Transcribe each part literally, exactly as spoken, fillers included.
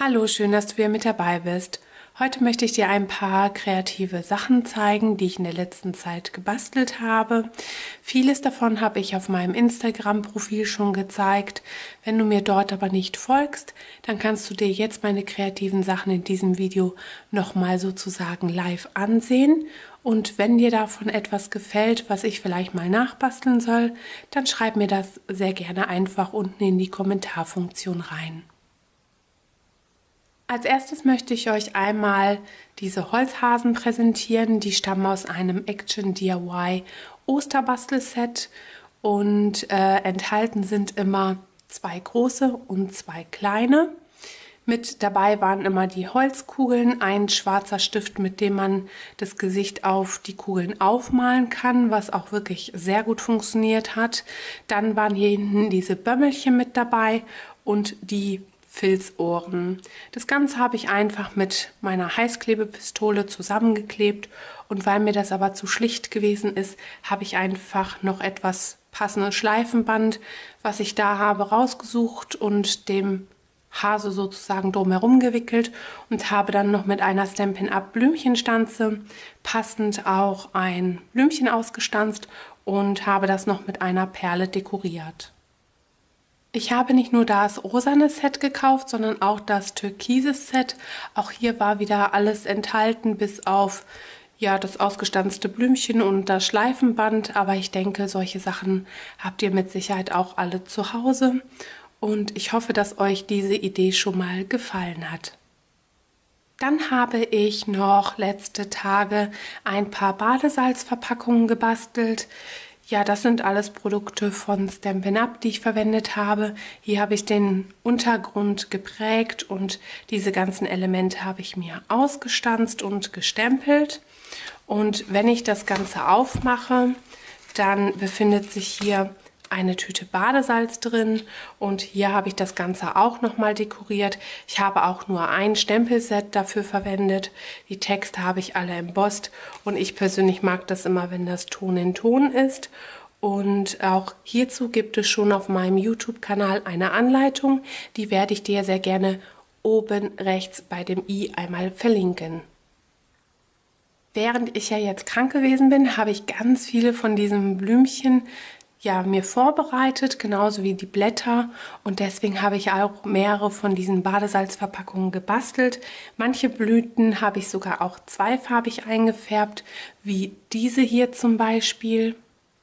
Hallo, schön, dass du wieder mit dabei bist. Heute möchte ich dir ein paar kreative Sachen zeigen, die ich in der letzten Zeit gebastelt habe. Vieles davon habe ich auf meinem Instagram-Profil schon gezeigt. Wenn du mir dort aber nicht folgst, dann kannst du dir jetzt meine kreativen Sachen in diesem Video nochmal sozusagen live ansehen. Und wenn dir davon etwas gefällt, was ich vielleicht mal nachbasteln soll, dann schreib mir das sehr gerne einfach unten in die Kommentarfunktion rein. Als erstes möchte ich euch einmal diese Holzhasen präsentieren. Die stammen aus einem Action D I Y Osterbastelset und äh, enthalten sind immer zwei große und zwei kleine. Mit dabei waren immer die Holzkugeln, ein schwarzer Stift, mit dem man das Gesicht auf die Kugeln aufmalen kann, was auch wirklich sehr gut funktioniert hat. Dann waren hier hinten diese Bömmelchen mit dabei und die Filzohren. Das Ganze habe ich einfach mit meiner Heißklebepistole zusammengeklebt und weil mir das aber zu schlicht gewesen ist, habe ich einfach noch etwas passendes Schleifenband, was ich da habe, rausgesucht und dem Hase sozusagen drumherum gewickelt und habe dann noch mit einer Stampin' Up Blümchenstanze passend auch ein Blümchen ausgestanzt und habe das noch mit einer Perle dekoriert. Ich habe nicht nur das rosane Set gekauft, sondern auch das türkise Set. Auch hier war wieder alles enthalten, bis auf ja, das ausgestanzte Blümchen und das Schleifenband. Aber ich denke, solche Sachen habt ihr mit Sicherheit auch alle zu Hause. Und ich hoffe, dass euch diese Idee schon mal gefallen hat. Dann habe ich noch letzte Tage ein paar Badesalzverpackungen gebastelt. Ja, das sind alles Produkte von Stampin' Up, die ich verwendet habe. Hier habe ich den Untergrund geprägt und diese ganzen Elemente habe ich mir ausgestanzt und gestempelt. Und wenn ich das Ganze aufmache, dann befindet sich hier eine Tüte Badesalz drin und hier habe ich das Ganze auch nochmal dekoriert. Ich habe auch nur ein Stempelset dafür verwendet. Die Texte habe ich alle embossed und ich persönlich mag das immer, wenn das Ton in Ton ist. Und auch hierzu gibt es schon auf meinem YouTube-Kanal eine Anleitung. Die werde ich dir sehr gerne oben rechts bei dem i einmal verlinken. Während ich ja jetzt krank gewesen bin, habe ich ganz viele von diesen Blümchen ja, mir vorbereitet, genauso wie die Blätter und deswegen habe ich auch mehrere von diesen Badesalzverpackungen gebastelt. Manche Blüten habe ich sogar auch zweifarbig eingefärbt, wie diese hier zum Beispiel.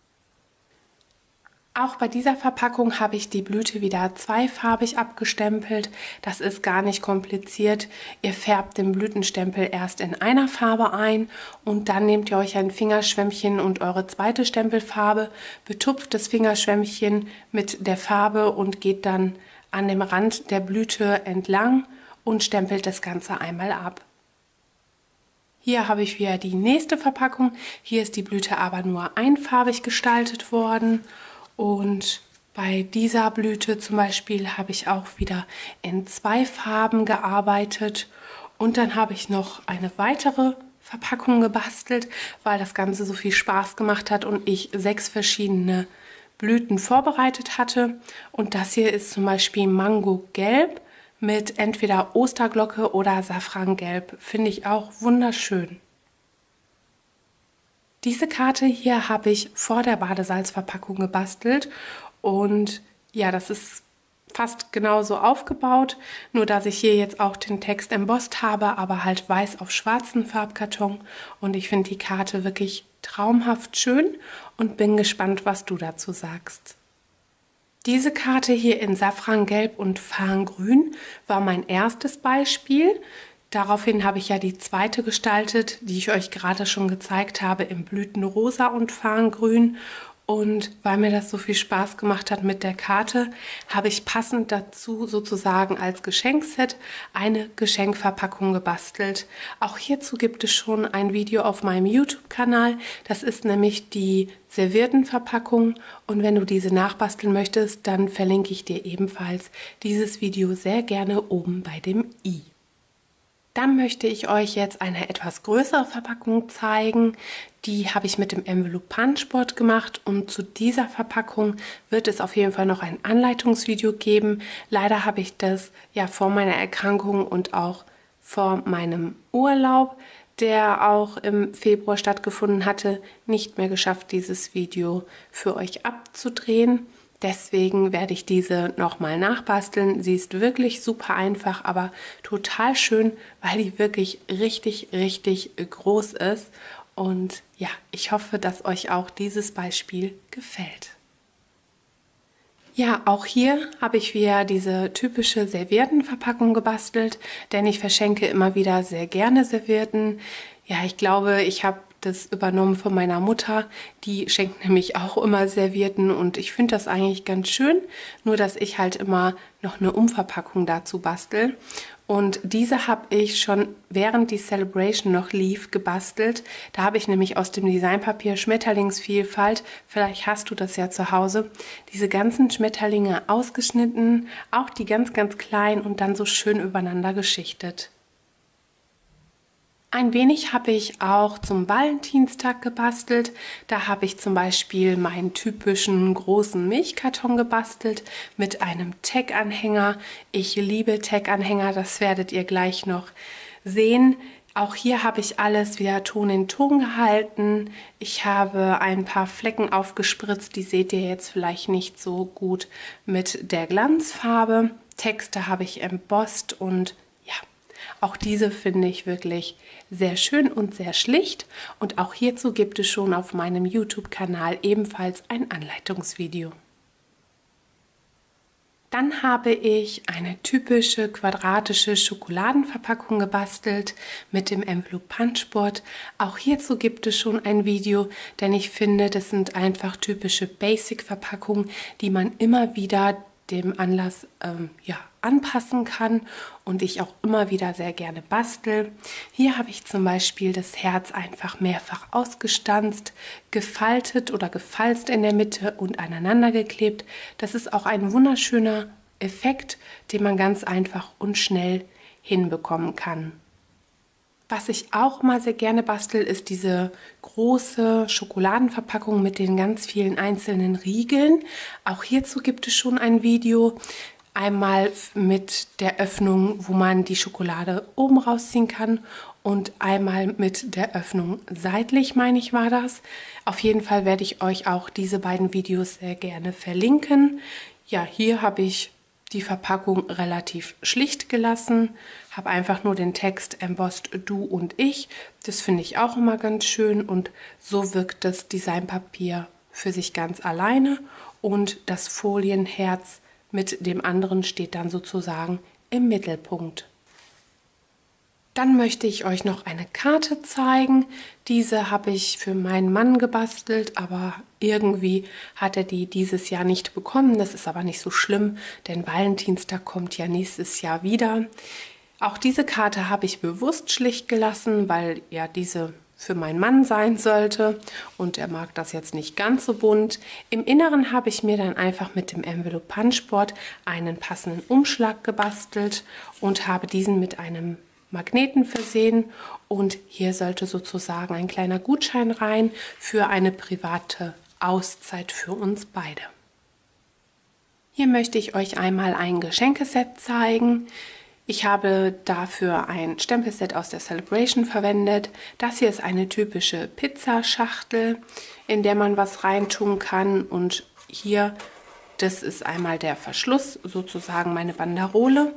Auch bei dieser Verpackung habe ich die Blüte wieder zweifarbig abgestempelt. Das ist gar nicht kompliziert. Ihr färbt den Blütenstempel erst in einer Farbe ein und dann nehmt ihr euch ein Fingerschwämmchen und eure zweite Stempelfarbe, betupft das Fingerschwämmchen mit der Farbe und geht dann an dem Rand der Blüte entlang und stempelt das Ganze einmal ab. Hier habe ich wieder die nächste Verpackung. Hier ist die Blüte aber nur einfarbig gestaltet worden. Und bei dieser Blüte zum Beispiel habe ich auch wieder in zwei Farben gearbeitet. Und dann habe ich noch eine weitere Verpackung gebastelt, weil das Ganze so viel Spaß gemacht hat und ich sechs verschiedene Blüten vorbereitet hatte. Und das hier ist zum Beispiel Mango Gelb mit entweder Osterglocke oder Safrangelb. Finde ich auch wunderschön. Diese Karte hier habe ich vor der Badesalzverpackung gebastelt und ja, das ist fast genauso aufgebaut, nur dass ich hier jetzt auch den Text embossed habe, aber halt weiß auf schwarzen Farbkarton und ich finde die Karte wirklich traumhaft schön und bin gespannt, was du dazu sagst. Diese Karte hier in Safrangelb und Farngrün war mein erstes Beispiel. Daraufhin habe ich ja die zweite gestaltet, die ich euch gerade schon gezeigt habe, im Blütenrosa und Farngrün. Und weil mir das so viel Spaß gemacht hat mit der Karte, habe ich passend dazu sozusagen als Geschenkset eine Geschenkverpackung gebastelt. Auch hierzu gibt es schon ein Video auf meinem YouTube-Kanal. Das ist nämlich die Serviettenverpackung. Und wenn du diese nachbasteln möchtest, dann verlinke ich dir ebenfalls dieses Video sehr gerne oben bei dem i. Dann möchte ich euch jetzt eine etwas größere Verpackung zeigen. Die habe ich mit dem Envelope Punchboard gemacht und zu dieser Verpackung wird es auf jeden Fall noch ein Anleitungsvideo geben. Leider habe ich das ja vor meiner Erkrankung und auch vor meinem Urlaub, der auch im Februar stattgefunden hatte, nicht mehr geschafft, dieses Video für euch abzudrehen. Deswegen werde ich diese nochmal nachbasteln. Sie ist wirklich super einfach, aber total schön, weil die wirklich richtig, richtig groß ist. Und ja, ich hoffe, dass euch auch dieses Beispiel gefällt. Ja, auch hier habe ich wieder diese typische Serviettenverpackung gebastelt, denn ich verschenke immer wieder sehr gerne Servietten. Ja, ich glaube, ich habe das übernommen von meiner Mutter. Die schenkt nämlich auch immer Servietten und ich finde das eigentlich ganz schön, nur dass ich halt immer noch eine Umverpackung dazu bastel. Und diese habe ich schon während die Celebration noch lief gebastelt. Da habe ich nämlich aus dem Designpapier Schmetterlingsvielfalt, vielleicht hast du das ja zu Hause, diese ganzen Schmetterlinge ausgeschnitten, auch die ganz, ganz kleinen und dann so schön übereinander geschichtet. Ein wenig habe ich auch zum Valentinstag gebastelt. Da habe ich zum Beispiel meinen typischen großen Milchkarton gebastelt mit einem Tag-Anhänger. Ich liebe Tag-Anhänger, das werdet ihr gleich noch sehen. Auch hier habe ich alles wieder Ton in Ton gehalten. Ich habe ein paar Flecken aufgespritzt, die seht ihr jetzt vielleicht nicht so gut mit der Glanzfarbe. Texte habe ich embossed und ja, auch diese finde ich wirklich sehr schön und sehr schlicht. Und auch hierzu gibt es schon auf meinem YouTube-Kanal ebenfalls ein Anleitungsvideo. Dann habe ich eine typische quadratische Schokoladenverpackung gebastelt mit dem Envelope Punchboard. Auch hierzu gibt es schon ein Video, denn ich finde, das sind einfach typische Basic-Verpackungen, die man immer wieder dem Anlass ähm, ja, anpassen kann und ich auch immer wieder sehr gerne bastel. Hier habe ich zum Beispiel das Herz einfach mehrfach ausgestanzt, gefaltet oder gefalzt in der Mitte und aneinander geklebt. Das ist auch ein wunderschöner Effekt, den man ganz einfach und schnell hinbekommen kann. Was ich auch mal sehr gerne bastel, ist diese große Schokoladenverpackung mit den ganz vielen einzelnen Riegeln. Auch hierzu gibt es schon ein Video. Einmal mit der Öffnung, wo man die Schokolade oben rausziehen kann und einmal mit der Öffnung seitlich, meine ich, war das. Auf jeden Fall werde ich euch auch diese beiden Videos sehr gerne verlinken. Ja, hier habe ich die Verpackung relativ schlicht gelassen, habe einfach nur den Text embossed du und ich. Das finde ich auch immer ganz schön und so wirkt das Designpapier für sich ganz alleine und das Folienherz mit dem anderen steht dann sozusagen im Mittelpunkt. Dann möchte ich euch noch eine Karte zeigen. Diese habe ich für meinen Mann gebastelt, aber irgendwie hat er die dieses Jahr nicht bekommen. Das ist aber nicht so schlimm, denn Valentinstag kommt ja nächstes Jahr wieder. Auch diese Karte habe ich bewusst schlicht gelassen, weil ja diese für meinen Mann sein sollte und er mag das jetzt nicht ganz so bunt. Im Inneren habe ich mir dann einfach mit dem Envelope Punchboard einen passenden Umschlag gebastelt und habe diesen mit einem Magneten versehen und hier sollte sozusagen ein kleiner Gutschein rein für eine private Auszeit für uns beide. Hier möchte ich euch einmal ein Geschenkeset zeigen. Ich habe dafür ein Stempelset aus der Celebration verwendet. Das hier ist eine typische Pizzaschachtel, in der man was reintun kann und hier, das ist einmal der Verschluss, sozusagen meine Banderole.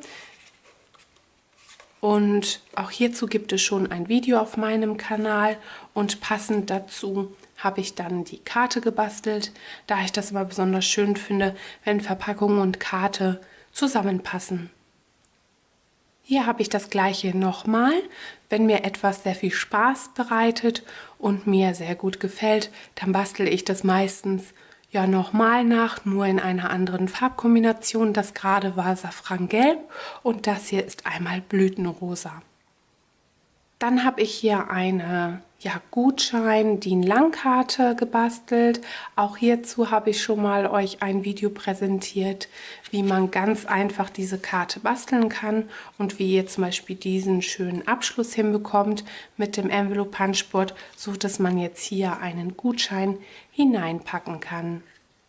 Und auch hierzu gibt es schon ein Video auf meinem Kanal und passend dazu habe ich dann die Karte gebastelt, da ich das immer besonders schön finde, wenn Verpackung und Karte zusammenpassen. Hier habe ich das gleiche nochmal. Wenn mir etwas sehr viel Spaß bereitet und mir sehr gut gefällt, dann bastel ich das meistens ja nochmal nach, nur in einer anderen Farbkombination. Das gerade war Safrangelb und das hier ist einmal Blütenrosa. Dann habe ich hier eine ja, Gutschein, D I N-Langkarte gebastelt. Auch hierzu habe ich schon mal euch ein Video präsentiert, wie man ganz einfach diese Karte basteln kann und wie ihr zum Beispiel diesen schönen Abschluss hinbekommt mit dem Envelope Punchboard, so dass man jetzt hier einen Gutschein hineinpacken kann.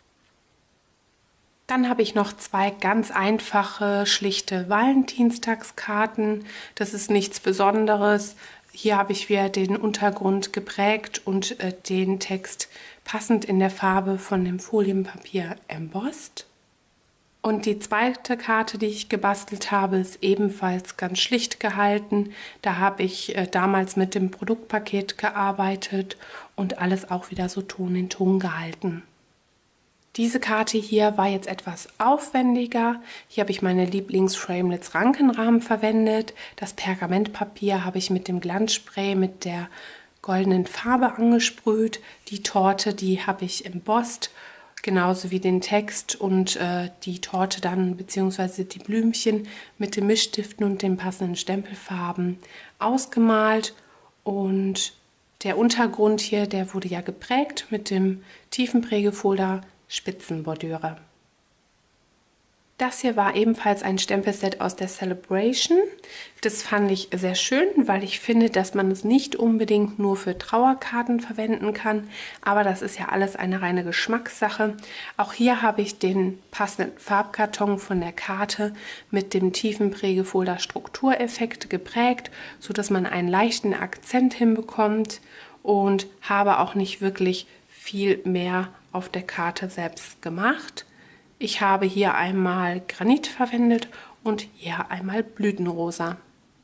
Dann habe ich noch zwei ganz einfache, schlichte Valentinstagskarten. Das ist nichts Besonderes. Hier habe ich wieder den Untergrund geprägt und äh, den Text passend in der Farbe von dem Folienpapier embossed. Und die zweite Karte, die ich gebastelt habe, ist ebenfalls ganz schlicht gehalten. Da habe ich äh, damals mit dem Produktpaket gearbeitet und alles auch wieder so Ton in Ton gehalten. Diese Karte hier war jetzt etwas aufwendiger. Hier habe ich meine Lieblings-Framelits Rankenrahmen verwendet. Das Pergamentpapier habe ich mit dem Glanzspray mit der goldenen Farbe angesprüht. Die Torte, die habe ich embossed, genauso wie den Text und äh, die Torte dann bzw. die Blümchen mit den Mischstiften und den passenden Stempelfarben ausgemalt. Und der Untergrund hier, der wurde ja geprägt mit dem Tiefenprägefolder Spitzenbordüre. Das hier war ebenfalls ein Stempelset aus der Celebration. Das fand ich sehr schön, weil ich finde, dass man es nicht unbedingt nur für Trauerkarten verwenden kann. Aber das ist ja alles eine reine Geschmackssache. Auch hier habe ich den passenden Farbkarton von der Karte mit dem Tiefenprägefolder Struktureffekt geprägt, sodass man einen leichten Akzent hinbekommt und habe auch nicht wirklich viel mehr auf der Karte selbst gemacht. Ich habe hier einmal Granit verwendet und hier einmal Blütenrosa.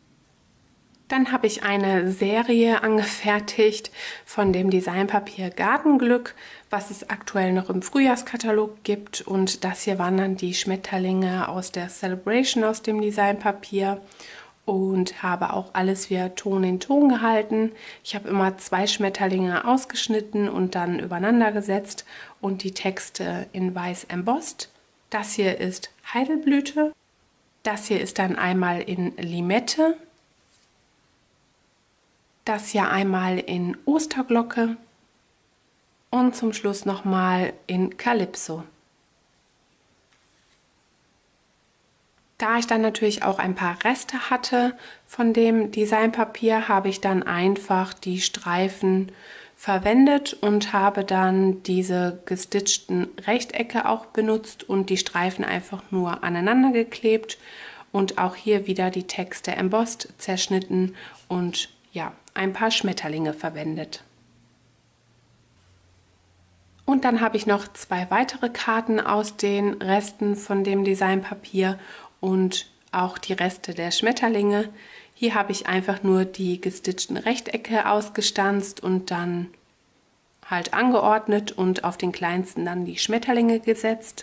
Dann habe ich eine Serie angefertigt von dem Designpapier Gartenglück, was es aktuell noch im Frühjahrskatalog gibt. Und das hier waren dann die Schmetterlinge aus der Celebration aus dem Designpapier. Und habe auch alles wieder Ton in Ton gehalten. Ich habe immer zwei Schmetterlinge ausgeschnitten und dann übereinander gesetzt und die Texte in weiß embossed. Das hier ist Heidelblüte. Das hier ist dann einmal in Limette. Das hier einmal in Osterglocke. Und zum Schluss nochmal in Calypso. Da ich dann natürlich auch ein paar Reste hatte von dem Designpapier, habe ich dann einfach die Streifen verwendet und habe dann diese gestitchten Rechtecke auch benutzt und die Streifen einfach nur aneinander geklebt und auch hier wieder die Texte embossed, zerschnitten und ja, ein paar Schmetterlinge verwendet. Und dann habe ich noch zwei weitere Karten aus den Resten von dem Designpapier und auch die Reste der Schmetterlinge. Hier habe ich einfach nur die gestitchten Rechtecke ausgestanzt und dann halt angeordnet und auf den kleinsten dann die Schmetterlinge gesetzt.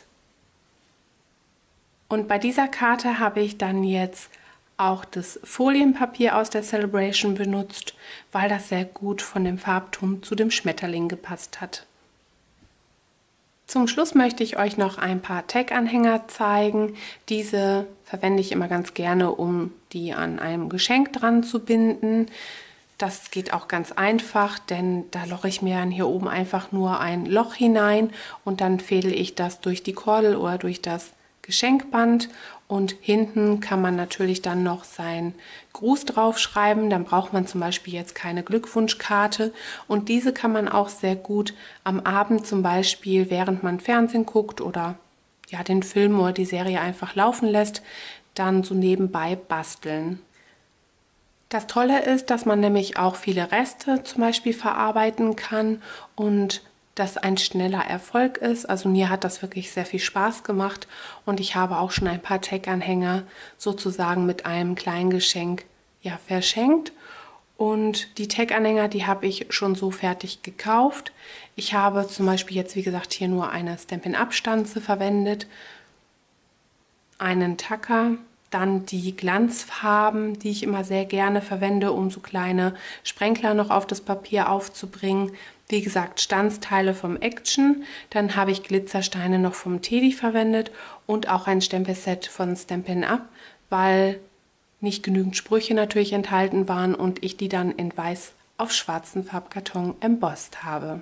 Und bei dieser Karte habe ich dann jetzt auch das Folienpapier aus der Celebration benutzt, weil das sehr gut von dem Farbton zu dem Schmetterling gepasst hat. Zum Schluss möchte ich euch noch ein paar Tag-Anhänger zeigen. Diese verwende ich immer ganz gerne, um die an einem Geschenk dran zu binden. Das geht auch ganz einfach, denn da loche ich mir dann hier oben einfach nur ein Loch hinein und dann fädel ich das durch die Kordel oder durch das Geschenkband. Und hinten kann man natürlich dann noch seinen Gruß draufschreiben. Dann braucht man zum Beispiel jetzt keine Glückwunschkarte. Und diese kann man auch sehr gut am Abend zum Beispiel, während man Fernsehen guckt oder ja, den Film oder die Serie einfach laufen lässt, dann so nebenbei basteln. Das Tolle ist, dass man nämlich auch viele Reste zum Beispiel verarbeiten kann und das ein schneller Erfolg ist. Also mir hat das wirklich sehr viel Spaß gemacht und ich habe auch schon ein paar Tag-Anhänger sozusagen mit einem kleinen Geschenk ja, verschenkt. Und die Tag-Anhänger, die habe ich schon so fertig gekauft. Ich habe zum Beispiel jetzt, wie gesagt, hier nur eine Stampin'-Up-Stanze verwendet, einen Tacker, dann die Glanzfarben, die ich immer sehr gerne verwende, um so kleine Sprenkler noch auf das Papier aufzubringen. Wie gesagt, Stanzteile vom Action, dann habe ich Glitzersteine noch vom Teddy verwendet und auch ein Stempelset von Stampin' Up, weil nicht genügend Sprüche natürlich enthalten waren und ich die dann in weiß auf schwarzen Farbkarton embossed habe.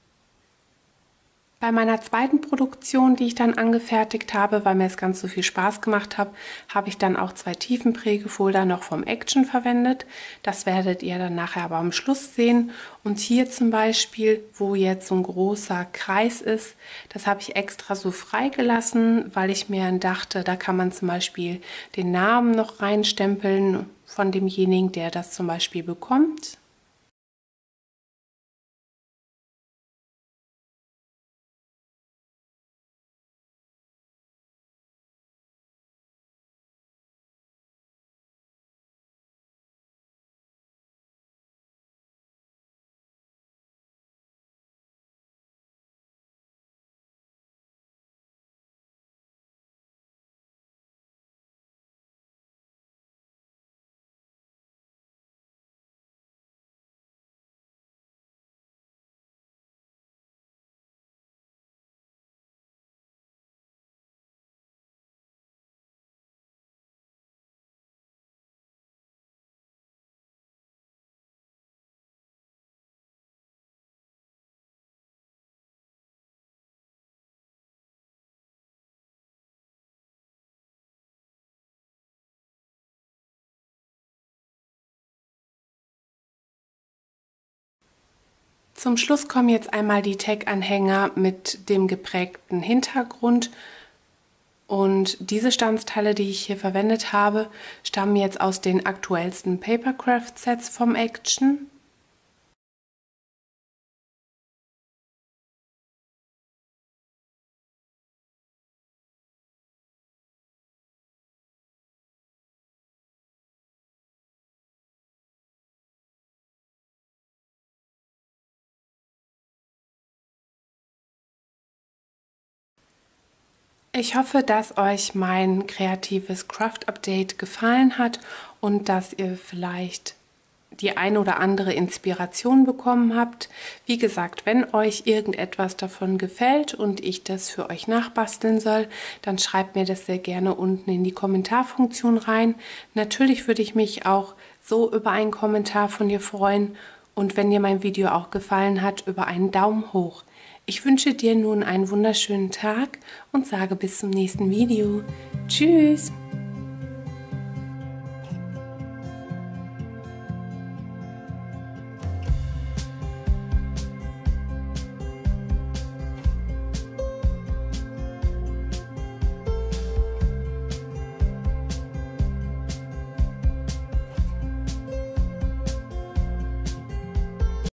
Bei meiner zweiten Produktion, die ich dann angefertigt habe, weil mir es ganz so viel Spaß gemacht hat, habe ich dann auch zwei Tiefenprägefolder noch vom Action verwendet. Das werdet ihr dann nachher aber am Schluss sehen. Und hier zum Beispiel, wo jetzt so ein großer Kreis ist, das habe ich extra so freigelassen, weil ich mir dachte, da kann man zum Beispiel den Namen noch reinstempeln von demjenigen, der das zum Beispiel bekommt. Zum Schluss kommen jetzt einmal die Tag-Anhänger mit dem geprägten Hintergrund. Und diese Standsteile, die ich hier verwendet habe, stammen jetzt aus den aktuellsten Papercraft-Sets vom Action. Ich hoffe, dass euch mein kreatives Craft-Update gefallen hat und dass ihr vielleicht die ein oder andere Inspiration bekommen habt. Wie gesagt, wenn euch irgendetwas davon gefällt und ich das für euch nachbasteln soll, dann schreibt mir das sehr gerne unten in die Kommentarfunktion rein. Natürlich würde ich mich auch so über einen Kommentar von dir freuen und wenn dir mein Video auch gefallen hat, über einen Daumen hoch. Ich wünsche dir nun einen wunderschönen Tag und sage bis zum nächsten Video. Tschüss!